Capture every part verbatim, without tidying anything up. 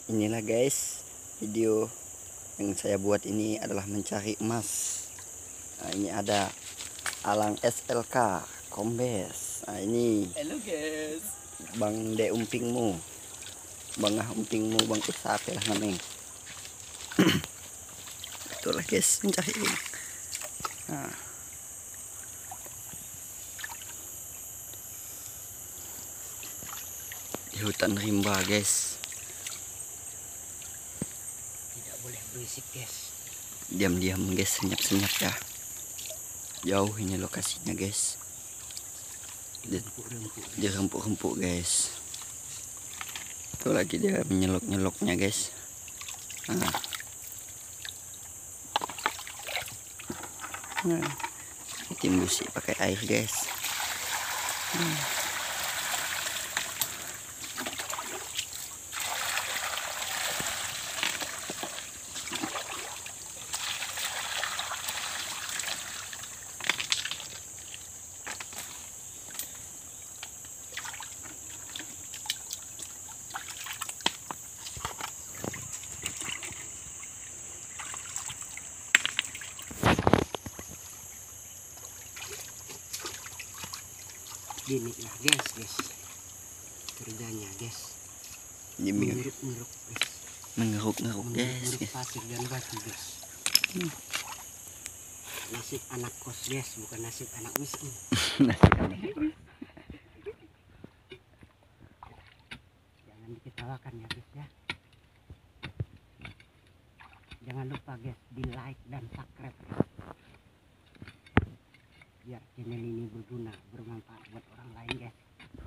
Inilah guys, video yang saya buat ini adalah mencari emas. Nah, ini ada Alang S L K Kombes. Nah, ini halo guys, Bang De Umpingmu, Bangah Umpingmu, Bang Isape lah namanya. Itulah guys, mencari ini. Nah. Di hutan rimba guys. tidak boleh berisik guys. Diam-diam guys, senyap-senyap ya. Jauh ini lokasinya guys. Di, di rempuk-rempuk guys. Itu lagi dia menyelok-nyeloknya guys. Nah. Nah. Timbusi pakai air guys. Nah. Gini lah guys, guys kerjanya guys, Mengeruk mengeruk-ngeruk guys, mengeruk-ngeruk guys, mengeruk guys. pasir dan batu guys. Hmm. Nasib anak kos guys, bukan nasib anak miskin. Jangan diketawakan ya guys ya. Jangan lupa guys di like dan subscribe guys. Biar channel ini berguna, bermanfaat buat orang lain guys.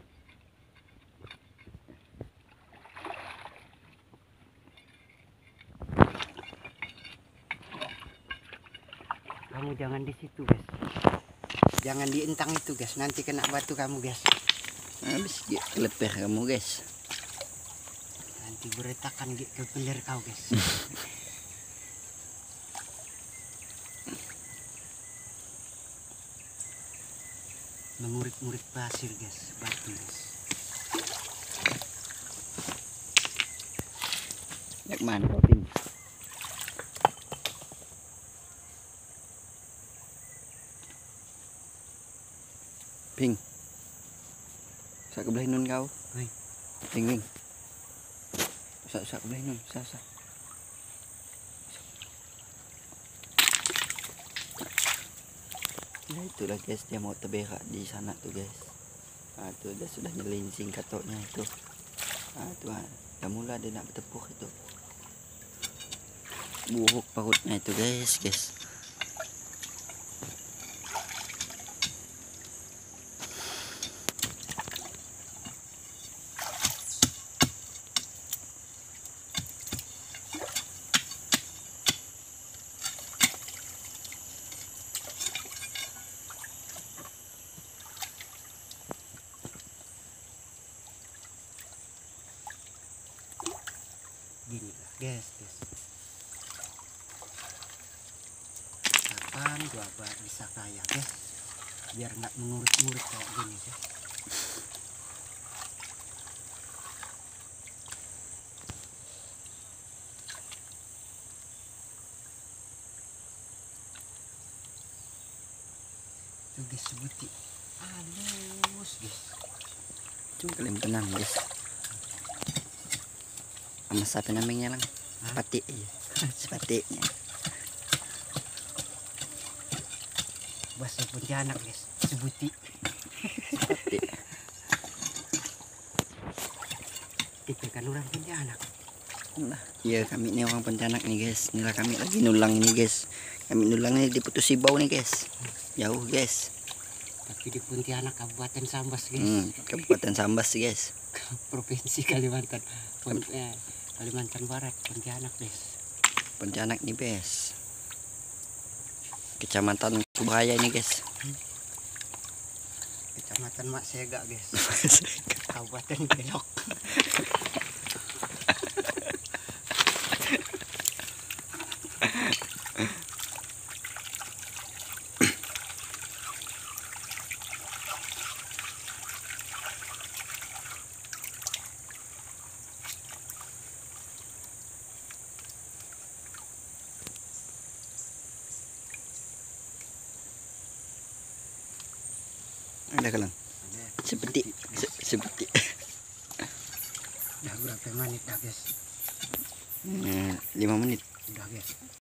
Kamu jangan di situ guys, jangan dientang itu guys, nanti kena batu kamu guys. Habis leper kamu guys. Nanti beretakan ke pelir kau guys. Mengurik-ngurik pasir guys, batu guys. Yak mana kau Ping? Ping. Sa kebelah nun kau. Oi. Ping ping. Sa sa kebelah nun, sa sa. Nah, itulah guys, dia mau terberak di sana tuh guys. Nah, tuh dia sudah nyelincing katoknya itu. Nah, tuh dah mula dia nak bertepuk itu. Buruk parutnya itu guys, guys. Gini lah guys, guys. Kapan gua bisa kaya guys? Biar nggak mengurut-ngurut kayak gini guys. Tuh guys, sebuti halus guys. Cuma kalian tenang guys. Sama siapa namanya lang? Sepati iya. Sepatinya. Bahasa Pontianak guys, sebuti. Sepati. Kita kan orang Pontianak. Nah, iya kami ini orang Pontianak nih guys. Inilah kami lagi nulang ini guys. Kami nulang ini di Putus Sibau nih guys. Jauh guys. Tapi di Pontianak Kabupaten Sambas guys. Hmm, Kabupaten Sambas guys. Provinsi Kalimantan. Pont eh, Kalimantan Barat, Pontianak guys. Pontianak nih guys. Kecamatan Subaya ini guys. Kecamatan Mak Sega guys. Kabupaten Belok. Ada kalang. Ada. Seperti se- seperti Dah berapa menit dah guys? eh, lima menit. Udah guys.